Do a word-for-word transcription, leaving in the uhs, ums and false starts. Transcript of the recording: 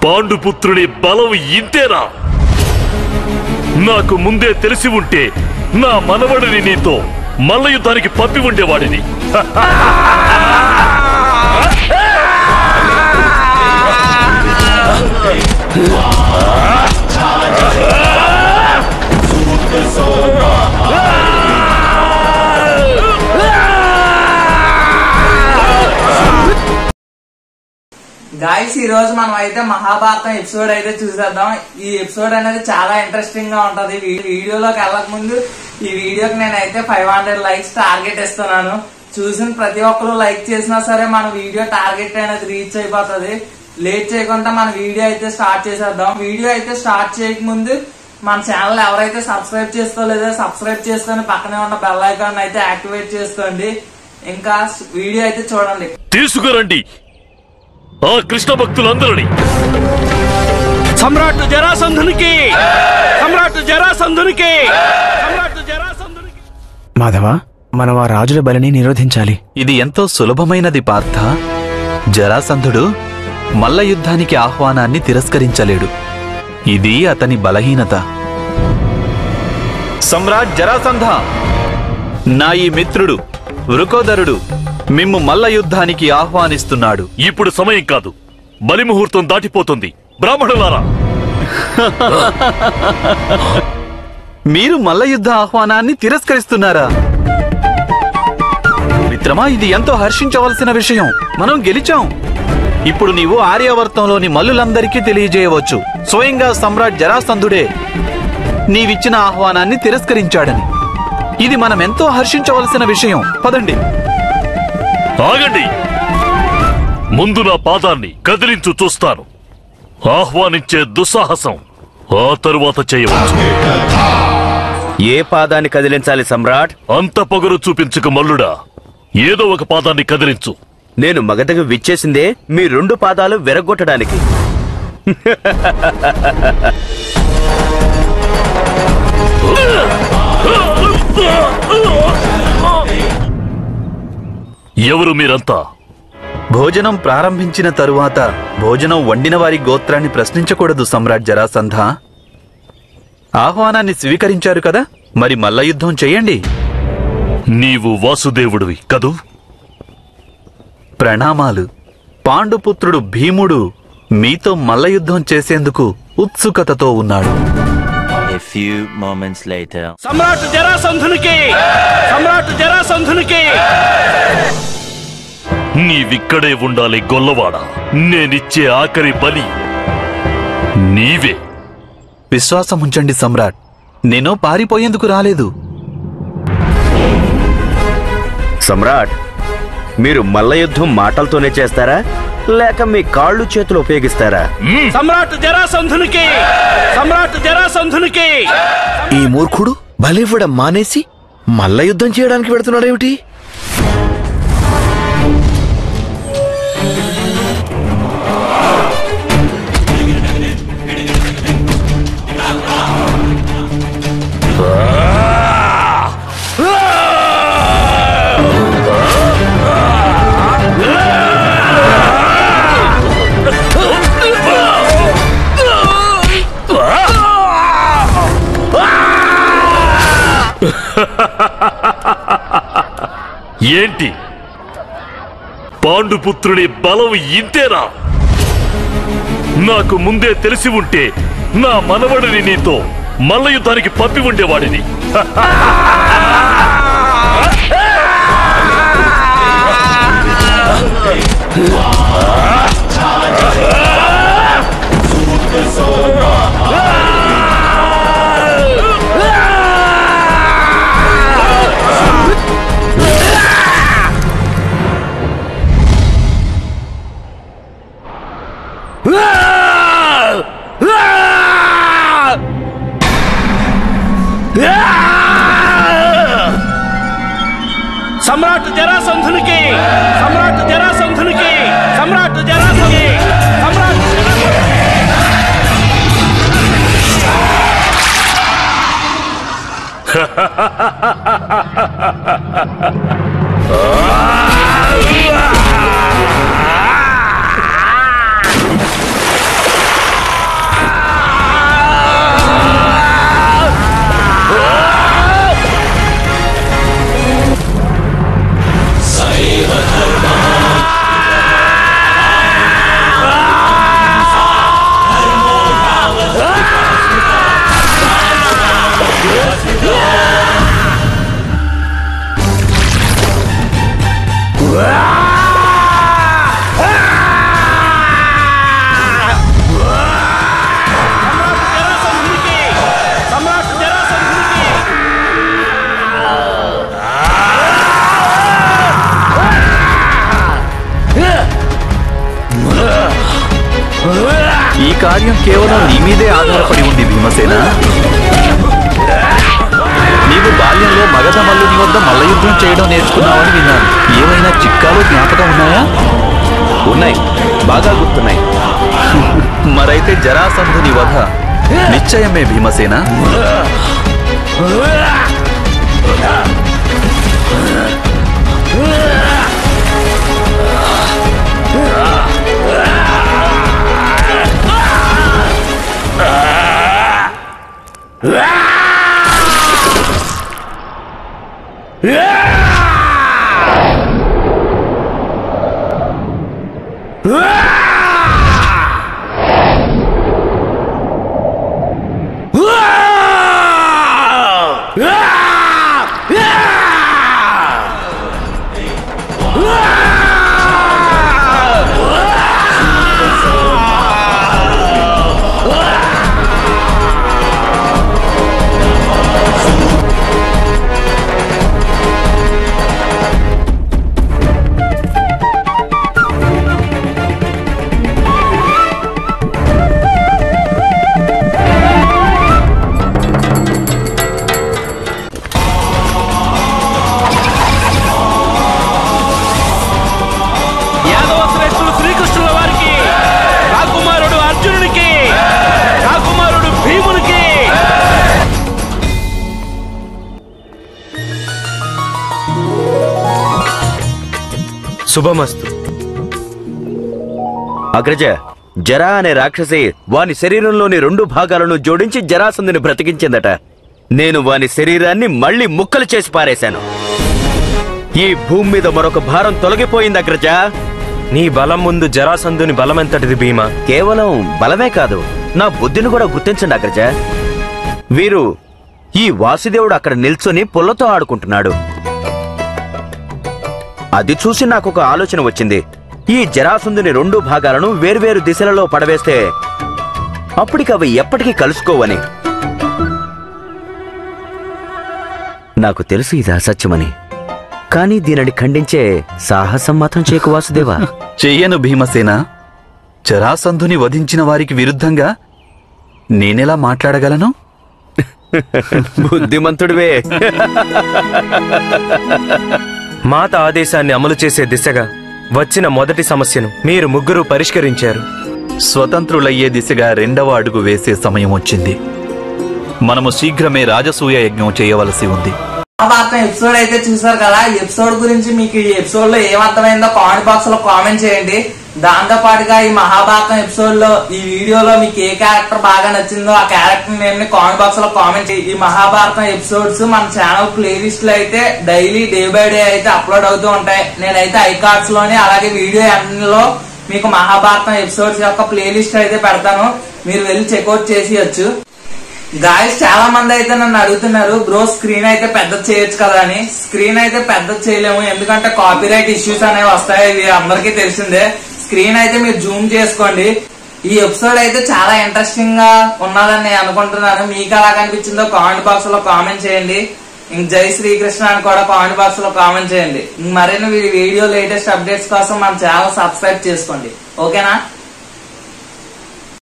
పాండుపుత్రుని బలం ఇంతేనా? నాకు ముందే తెలిసి ఉంటే నా మనవడిని నీతో మల్ల యుద్ధానికి పంపి ఉండేవాడిని. గాయ్స్ ఈ రోజు మనం అయితే మహాభారతం ఎపిసోడ్ అయితే చూసేద్దాం. ఈ ఎపిసోడ్ అనేది చాలా ఇంట్రెస్టింగ్ గా ఉంటది. వీడియోలోకి వెళ్ళక ముందు ఈ వీడియోకి నేనైతే ఫైవ్ హండ్రెడ్ లైక్స్ టార్గెట్ ఇస్తున్నాను. చూసిన ప్రతి ఒక్కరు లైక్ చేసినా సరే మన వీడియో టార్గెట్ అనేది రీచ్ అయిపోతుంది. లేట్ చేయకుండా మన వీడియో అయితే స్టార్ట్ చేసేద్దాం. వీడియో అయితే స్టార్ట్ చేయక ముందు మన ఛానల్ ఎవరైతే సబ్స్క్రైబ్ చేసుకోలేదో సబ్స్క్రైబ్ చేసుకొని పక్కనే ఉన్న బెల్ ఐకాన్ అయితే యాక్టివేట్ చేసుకోండి. ఇంకా వీడియో అయితే చూడండి. తీసుకురండి ఆ కృష్ణ భక్తులందరినీ. సమ్రాట్ జరాసంధునికి, సమ్రాట్ జరాసంధునికి, సమ్రాట్ జరాసంధునికి. మాధవ, మనం ఆ రాజుల బలిని నిరోధించాలి. ఇది ఎంతో సులభమైనది పార్థ. జరాసంధుడు మల్ల యుద్ధానికి ఆహ్వానాన్ని తిరస్కరించలేడు. ఇది అతని బలహీనత. సమ్రాట్ జరాసంధ, నా ఈ మిత్రుడు వృకోదరుడు మిమ్ము మల్ల యుద్ధానికి ఆహ్వానిస్తున్నాడు. ఇప్పుడు సమయం కాదు, బలి ముహూర్తం దాటిపోతుంది. బ్రాహ్మణులారా, మీరు మల్ల యుద్ధ ఆహ్వానాన్ని తిరస్కరిస్తున్నారా? మిత్రమా, ఇది ఎంతో హర్షించవలసిన విషయం. మనం గెలిచాం. ఇప్పుడు నీవు ఆర్యావర్తంలోని మల్లులందరికీ తెలియజేయవచ్చు, స్వయంగా సమ్రాట్ జరాసంధుడే నీవిచ్చిన ఆహ్వానాన్ని తిరస్కరించాడని. ఇది మనం ఎంతో హర్షించవలసిన విషయం. పదండి. ఆగండి. ముందు నా పాదాన్ని కదిలించు చూస్తాను. ఆహ్వానించే దుస్సాహసం ఆ తరువాత చేయవచ్చు. ఏ పాదాన్ని కదిలించాలి సమ్రాట్? అంత పొగరు చూపించుకు మల్లుడా, ఏదో ఒక పాదాన్ని కదిలించు. నేను మగధకు విచ్చేసిందే మీ రెండు పాదాలు విరగొట్టడానికి. ఎవరు మీరంతా? భోజనం ప్రారంభించిన తరువాత భోజనం వండిన వారి గోత్రాన్ని ప్రశ్నించకూడదు సమ్రాట్ జరాసంధ. ఆహ్వానాన్ని స్వీకరించారు కదా, మరి మల్ల యుద్ధం చెయ్యండి. నీవు వాసుదేవుడివి కదూ? ప్రణామాలు. పాండుపుత్రుడు భీముడు మీతో మల్ల యుద్ధం చేసేందుకు ఉత్సుకతతో ఉన్నాడు. A few moments later. సమ్రాట్ జరాసంధునికి, సమ్రాట్ జరాసంధునికి. నీవిక్కడే ఉండాలి గొల్లవాడ. నేనిచ్చే ఆఖరి బలి నీవే. విశ్వాసం ఉంచండి సమ్రాట్, నేను పారిపోయేందుకు రాలేదు. సమ్రాట్, మీరు మల్ల యుద్ధం మాటలతోనే చేస్తారా లేక మీ కాళ్ళు చేతులు ఉపయోగిస్తారా? సమ్రాట్ జరాసంధునికి, సమ్రాట్ జరాసంధునికి. ఈ మూర్ఖుడు బలివ్వడం మానేసి మల్ల యుద్ధం చేయడానికి పెడుతున్నాడేమిటి? ఏంటి, పాండుపుత్రుని బలం ఇంతేనా? నాకు ముందే తెలిసి ఉంటే నా మనవడిని నీతో మల్ల యుద్ధానికి పంపి ఉండేవాడిని. సమ్రాట్ జరాసంధునికి, సమ్రాట్ జరాసంధునికి, సమ్రాట్ జరాసంధునికి, సమ్రాట్ ఈ కార్యం కేవలం నీ మీదే ఆధారపడి ఉంది భీమసేన. నీవు బాల్యంలో మగధ మల్లుని వద్ద మల్ల యుద్ధం చేయడం నేర్చుకున్నావని విన్నాను. ఏమైనా చిట్కాలు జ్ఞాపకం ఉన్నాయా? ఉన్నాయి, బాగా గుర్తున్నాయి. మరైతే జరాసంధుని వధ నిశ్చయమే భీమసేన. శుభమస్తు. అగ్రజ, జరా అనే రాక్షసి వాని శరీరంలోని రెండు భాగాలను జోడించి జరాసంధుని బ్రతికించిందట. నేను వాని శరీరాన్ని మళ్ళీ ముక్కలు చేసి పారేశాను. ఈ భూమి మీద మరొక భారం తొలగిపోయింది అగ్రజ. నీ బలం ముందు జరాసంధుని బలమెంతటిది భీమా? కేవలం బలమే కాదు, నా బుద్ధిని కూడా గుర్తించండి అగ్రజ. వీరు ఈ వాసుదేవుడు అక్కడ నిల్చొని పుల్లతో ఆడుకుంటున్నాడు. అది చూసి నాకు ఒక ఆలోచన వచ్చింది. ఈ జరాసంధుని రెండు భాగాలను వేర్వేరు దిశలలో పడవేస్తే అప్పటికవి ఎప్పటికీ కలుసుకోవని. నాకు తెలుసు ఇది అసత్యమని, కానీ దీనిని ఖండించే సాహసం మాత్రం చేయకు వాసుదేవా. చెయ్యను భీమసేన. జరాసంధుని వధించిన వారికి విరుద్ధంగా నేనెలా మాట్లాడగలను? బుద్ధిమంతుడివే. మాత ఆదేశాన్ని అమలు చేసే దిశగా వచ్చిన మొదటి సమస్యను మీరు ముగ్గురు పరిష్కరించారు. స్వతంత్రులయ్యే దిశగా రెండవ అడుగు వేసే సమయం వచ్చింది. మనము శీఘ్రమే రాజసూయ యజ్ఞం చేయవలసి ఉంది. మహాభారతం ఎపిసోడ్ అయితే చూసారు కదా. ఈ ఎపిసోడ్ గురించి మీకు ఈ ఎపిసోడ్ లో ఏమర్థమైందో కామెంట్ బాక్స్ లో కామెంట్ చేయండి. దాంతో పాటుగా ఈ మహాభారతం ఎపిసోడ్ లో ఈ వీడియోలో మీకు ఏ క్యారెక్టర్ బాగా నచ్చిందో ఆ క్యారెక్టర్ నేమ్ ని కామెంట్ బాక్స్ లో కామెంట్ చేయండి. ఈ మహాభారతం ఎపిసోడ్స్ మన ఛానల్ ప్లేలిస్ట్ లో అయితే డైలీ డే బై డే అయితే అప్లోడ్ అవుతూ ఉంటాయి. నేనైతే ఐకార్డ్స్ లోని అలాగే వీడియో ఎండ్లో మీకు మహాభారతం ఎపిసోడ్స్ యొక్క ప్లేలిస్ట్ అయితే పెడతాను, మీరు వెళ్ళి చెక్అౌట్ చేసేయచ్చు. గాయస్, చాలా మంది అయితే నన్ను అడుగుతున్నారు, బ్రో స్క్రీన్ అయితే పెద్ద చేయొచ్చు కదా అని. స్క్రీన్ అయితే పెద్ద చేయలేము, ఎందుకంటే కాపీరైట్ ఇష్యూస్ అనేవి వస్తాయి, ఇది అందరికీ తెలిసిందే. స్క్రీన్ అయితే మీరు జూమ్ చేసుకోండి. ఈ ఎపిసోడ్ అయితే చాలా ఇంట్రెస్టింగ్ గా ఉన్నదని నేను అనుకుంటున్నాను. మీకు ఎలా కనిపించిందో కామెంట్ బాక్స్ లో కామెంట్ చేయండి. ఇంక జై శ్రీకృష్ణ అని కూడా కామెంట్ బాక్స్ లో కామెంట్ చేయండి. మరిన్ని వీడియో లేటెస్ట్ అప్డేట్స్ కోసం మన ఛానల్ సబ్స్క్రైబ్ చేసుకోండి. ఓకేనా?